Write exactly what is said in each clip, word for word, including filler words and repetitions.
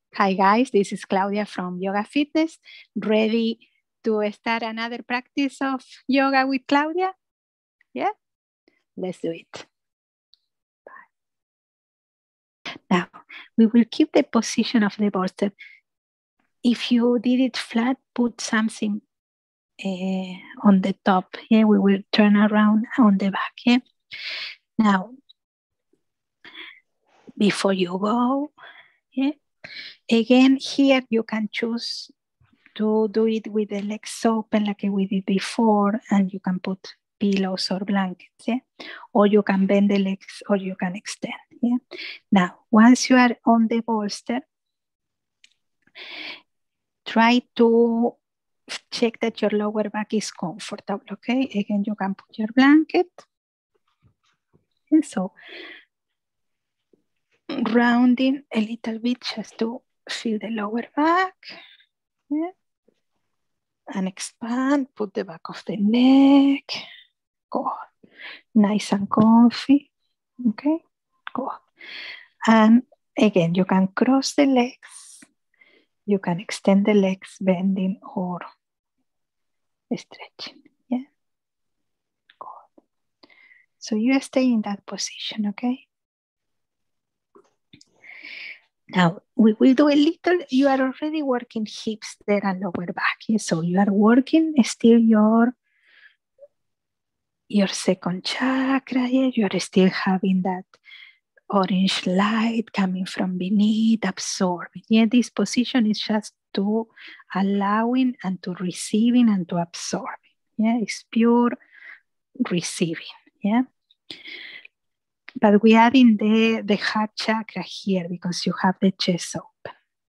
Hi guys, this is Claudia from Yoga Fitness, ready to start another practice of yoga with Claudia? Yeah, let's do it. Bye. Now, we will keep the position of the bolster. If you did it flat, put something uh, on the top. Yeah, we will turn around on the back. Yeah. Now, before you go, yeah, again, here you can choose to do it with the legs open like we did before, and you can put pillows or blankets, yeah? Or you can bend the legs or you can extend, yeah? Now, once you are on the bolster, try to check that your lower back is comfortable, okay? Again, you can put your blanket. And so, rounding a little bit just to feel the lower back, yeah? And expand, put the back of the neck, go. Nice and comfy, okay, go. And again, you can cross the legs, you can extend the legs, bending or stretching, yeah, good. So you stay in that position, okay? Now, we will do a little, you are already working hips there and lower back, yeah? So you are working still your your second chakra, yeah? You are still having that orange light coming from beneath, absorbing. Yeah, this position is just to allowing and to receiving and to absorbing. Yeah, it's pure receiving. Yeah. But we are in the, the heart chakra here because you have the chest open.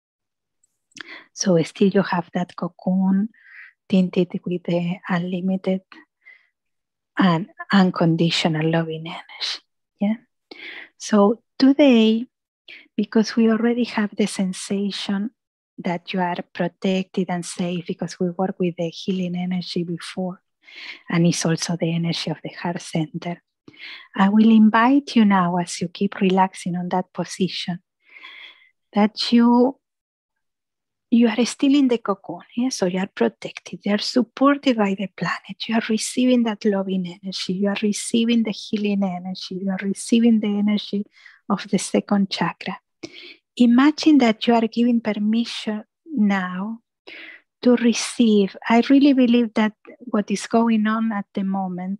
So still you have that cocoon tinted with the unlimited and unconditional loving energy. Yeah. So today, because we already have the sensation that you are protected and safe because we work with the healing energy before, and it's also the energy of the heart center. I will invite you now, as you keep relaxing on that position, that you you are still in the cocoon, yeah? So you are protected, you are supported by the planet, you are receiving that loving energy, you are receiving the healing energy, you are receiving the energy of the second chakra. Imagine that you are giving permission now to receive. I really believe that what is going on at the moment,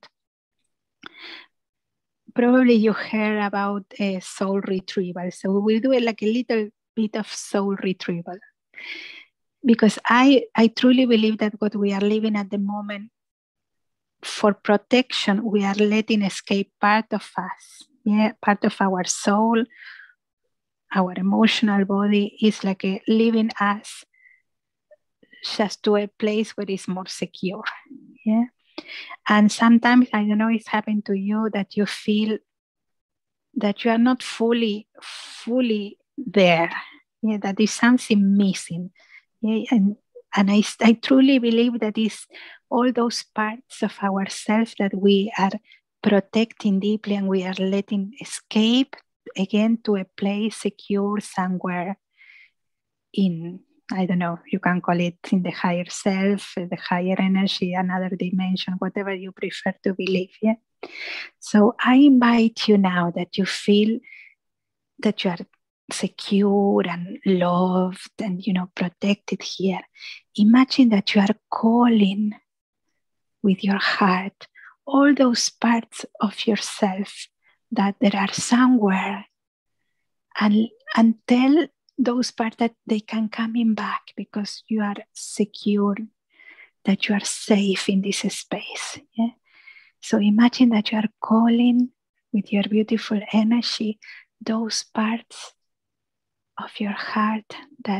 probably you heard about a soul retrieval. So we will do it like a little bit of soul retrieval. Because I, I truly believe that what we are living at the moment, for protection, we are letting escape part of us, yeah, part of our soul, our emotional body is like a leaving us just to a place where it's more secure, yeah. And sometimes, I don't know, it's happened to you that you feel that you are not fully, fully there, yeah, that is something missing, yeah, and and I, I truly believe that is all those parts of ourselves that we are protecting deeply and we are letting escape again to a place secure somewhere in, I don't know, you can call it in the higher self, the higher energy, another dimension, whatever you prefer to believe, yeah? So I invite you now that you feel that you are secure and loved and, you know, protected here. Imagine that you are calling with your heart all those parts of yourself that there are somewhere, and, and tell those parts that they can come in back because you are secure, that you are safe in this space. Yeah? So imagine that you are calling with your beautiful energy those parts of your heart that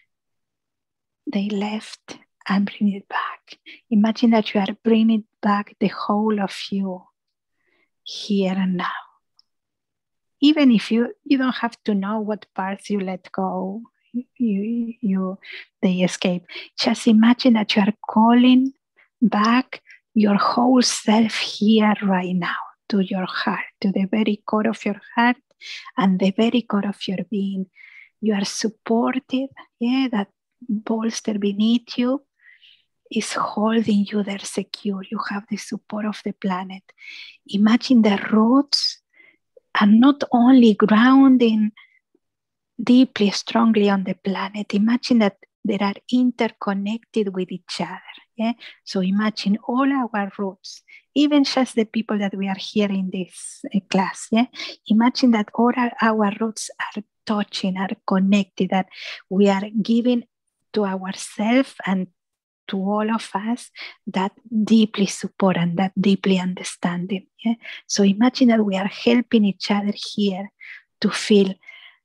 they left, and bring it back. Imagine that you are bringing back the whole of you here and now. Even if you, you don't have to know what parts you let go, you, you, they escape. Just imagine that you are calling back your whole self here right now, to your heart, to the very core of your heart and the very core of your being. You are supported. Yeah, that bolster beneath you is holding you there secure. You have the support of the planet. Imagine the roots are not only grounding deeply, strongly on the planet. Imagine that they are interconnected with each other. Yeah. So imagine all our roots, even just the people that we are here in this uh, class. Yeah. Imagine that all our, our roots are touching, are connected, that we are giving to ourselves and to all of us that deeply support and that deeply understanding. Yeah? So imagine that we are helping each other here to feel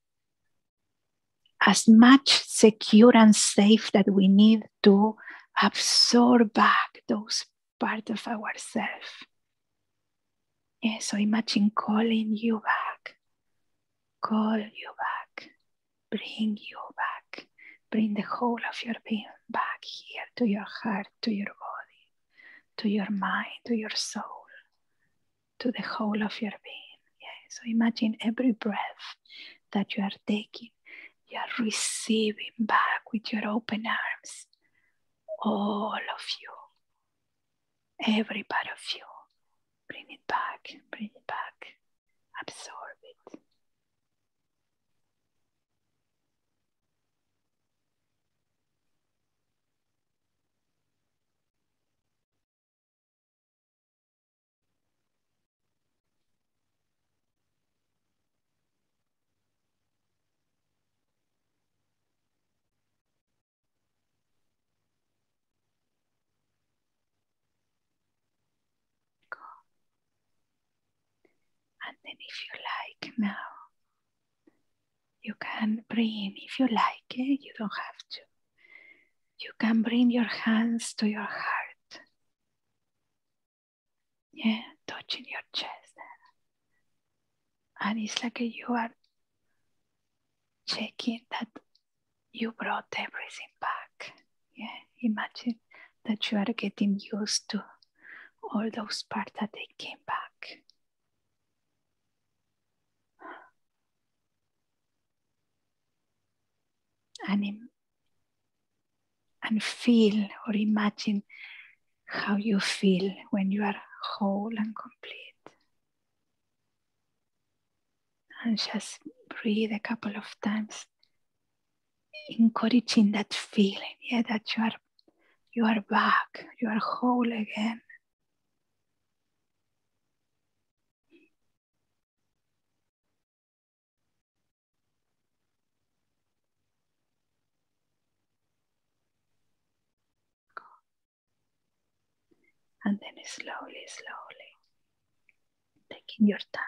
as much secure and safe that we need to absorb back those parts of ourselves. Yeah, so imagine calling you back, call you back, bring you back, bring the whole of your being back here to your heart, to your body, to your mind, to your soul, to the whole of your being. Yeah. So imagine every breath that you are taking, you are receiving back with your open arms, all of you, every part of you. Bring it back, bring it back, absorb it. And then if you like now, you can bring, if you like, eh? You don't have to. You can bring your hands to your heart. Yeah, touching your chest. And it's like you are checking that you brought everything back. Yeah, imagine that you are getting used to all those parts that they came back. And, in, and feel or imagine how you feel when you are whole and complete. And just breathe a couple of times, encouraging that feeling, yeah, that you are you are back, you are whole again. And then slowly, slowly, taking your time,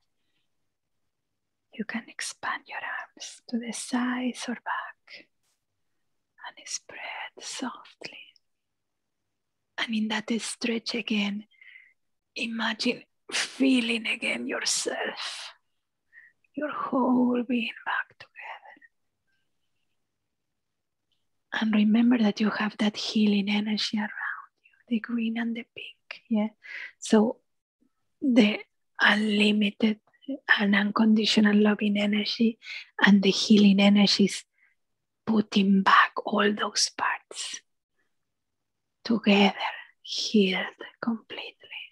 you can expand your arms to the sides or back and spread softly. And in that stretch again, imagine feeling again yourself, your whole being back together. And remember that you have that healing energy around you, the green and the pink. Yeah. So the unlimited and unconditional loving energy and the healing energies putting back all those parts together, healed completely.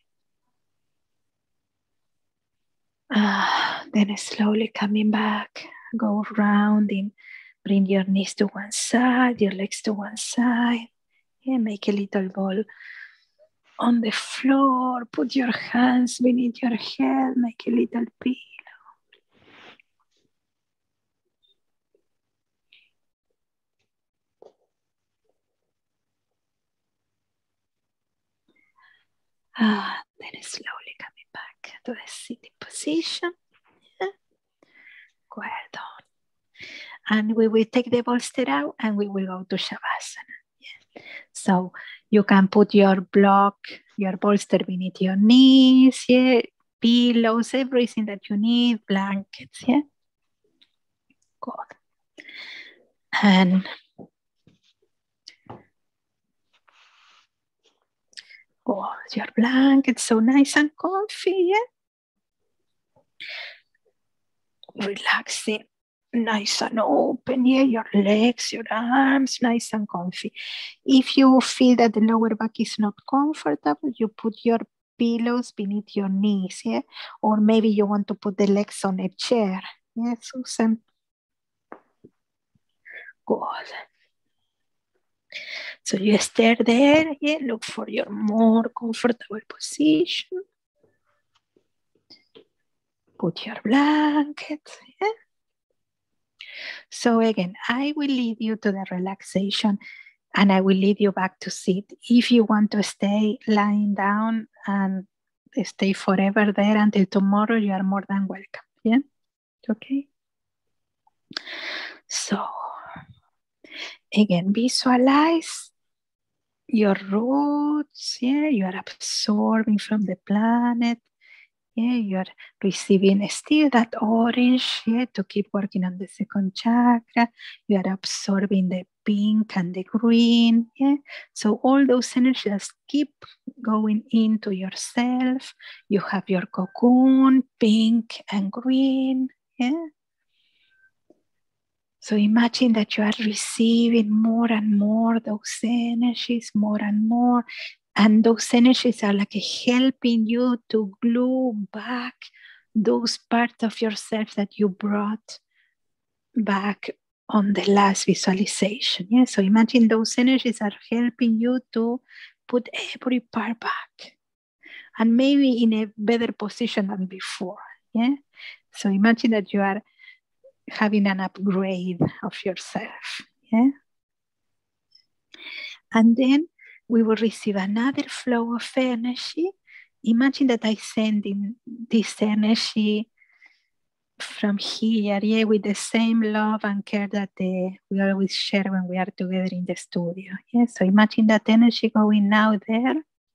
Uh, then slowly coming back, go rounding, bring your knees to one side, your legs to one side, and make a little ball on the floor. Put your hands beneath your head, make a little pillow. Ah, then slowly coming back to the sitting position. Yeah. Well done. And we will take the bolster out and we will go to Shavasana. Yeah. So you can put your block, your bolster beneath your knees, yeah, pillows, everything that you need, blankets, yeah. Good. And oh, your blanket so nice and comfy, yeah. Relaxing nice and open. Yeah, your legs, your arms, nice and comfy. If you feel that the lower back is not comfortable, you put your pillows beneath your knees, yeah? Or maybe you want to put the legs on a chair. Yeah, Susan? Good. So you stay there, yeah, look for your more comfortable position. Put your blanket, yeah? So again, I will lead you to the relaxation and I will lead you back to sit. If you want to stay lying down and stay forever there until tomorrow, you are more than welcome, yeah? Okay? So, again, visualize your roots, yeah? You are absorbing from the planet. Yeah, you're receiving still that orange, yeah, to keep working on the second chakra. You are absorbing the pink and the green, yeah. So all those energies keep going into yourself. You have your cocoon, pink and green, yeah. So imagine that you are receiving more and more those energies, more and more. And those energies are like helping you to glue back those parts of yourself that you brought back on the last visualization. Yeah? So imagine those energies are helping you to put every part back and maybe in a better position than before. Yeah. So imagine that you are having an upgrade of yourself. Yeah. And then we will receive another flow of energy. Imagine that I send in this energy from here, yeah, with the same love and care that uh, we always share when we are together in the studio. Yeah, so imagine that energy going now there,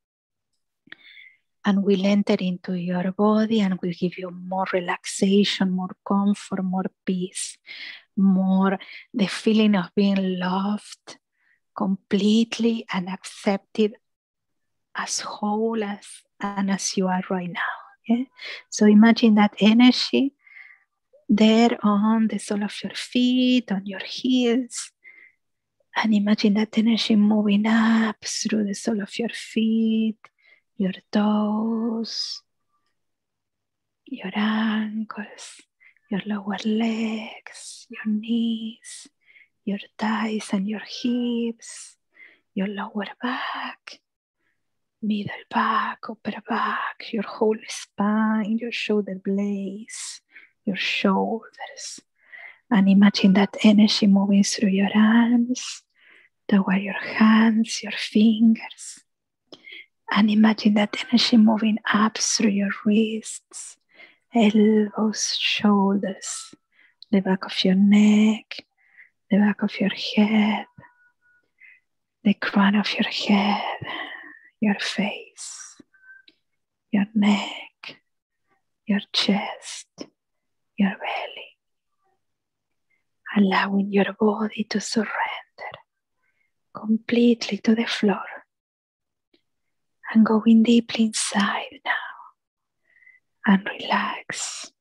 and will enter into your body and will give you more relaxation, more comfort, more peace, more the feeling of being loved completely and accepted as whole as and as you are right now. Yeah? So imagine that energy there on the sole of your feet, on your heels, and imagine that energy moving up through the sole of your feet, your toes, your ankles, your lower legs, your knees, your thighs and your hips, your lower back, middle back, upper back, your whole spine, your shoulder blades, your shoulders. And imagine that energy moving through your arms, toward your hands, your fingers. And imagine that energy moving up through your wrists, elbows, shoulders, the back of your neck, the back of your head, the crown of your head, your face, your neck, your chest, your belly, allowing your body to surrender completely to the floor and going deeply inside now and relax,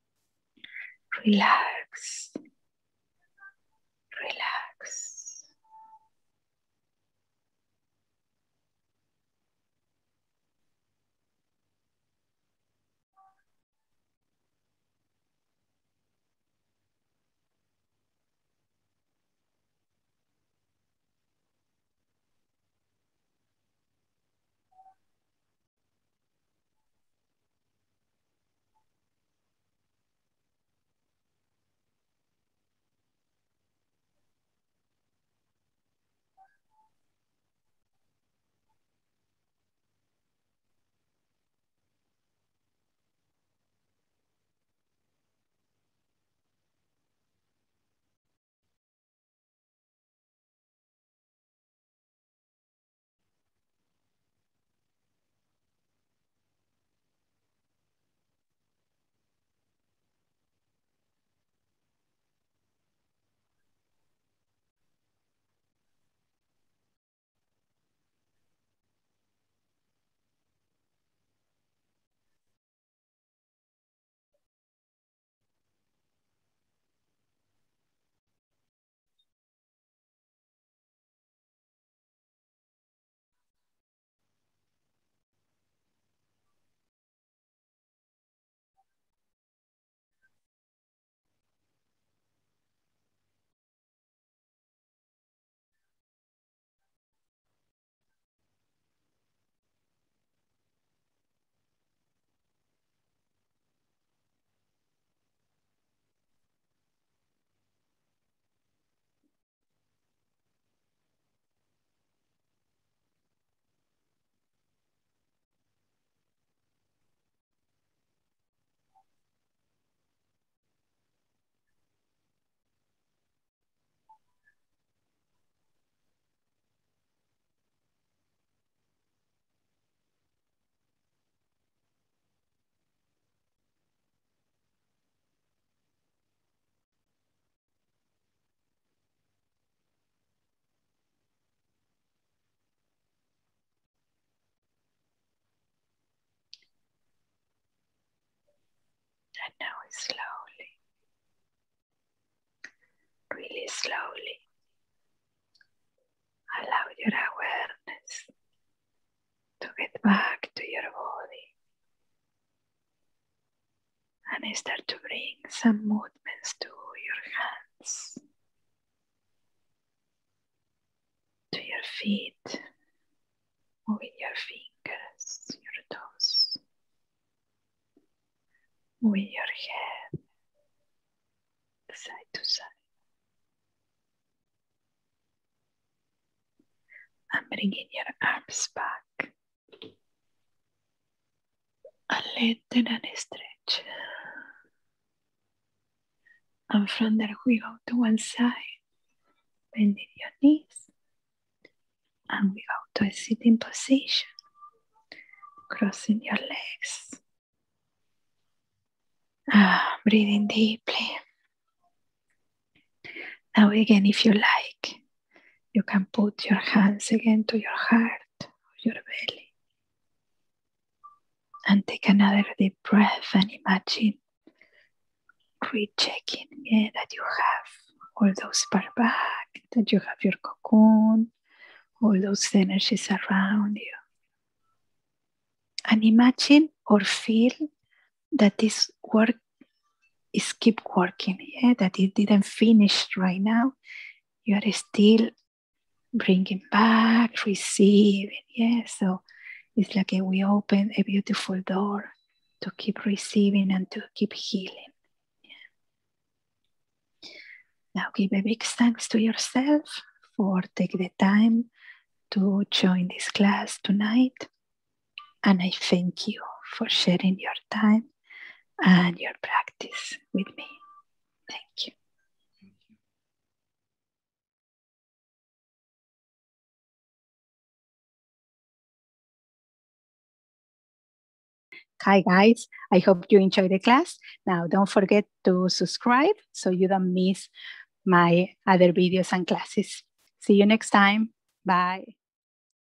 relax, relax. And now slowly, really slowly, allow your awareness to get back to your body and start to bring some movements to your hands, to your feet, moving your fingers, your toes, moving your head side to side, and bringing your arms back and lengthen and stretch. And from there we go to one side, bending your knees, and we go to a sitting position, crossing your legs. Ah, breathing deeply. Now again, if you like, you can put your hands again to your heart or your belly. And take another deep breath and imagine rechecking yeah, that you have all those parts back, that you have your cocoon, all those energies around you. And imagine or feel that this work is keep working, yeah? That it didn't finish right now. You are still bringing back, receiving, yeah? So it's like a, we open a beautiful door to keep receiving and to keep healing. Yeah. Now give a big thanks to yourself for taking the time to join this class tonight. And I thank you for sharing your time and your practice with me. Thank you. Hi guys, I hope you enjoyed the class. Now don't forget to subscribe so you don't miss my other videos and classes. See you next time. Bye.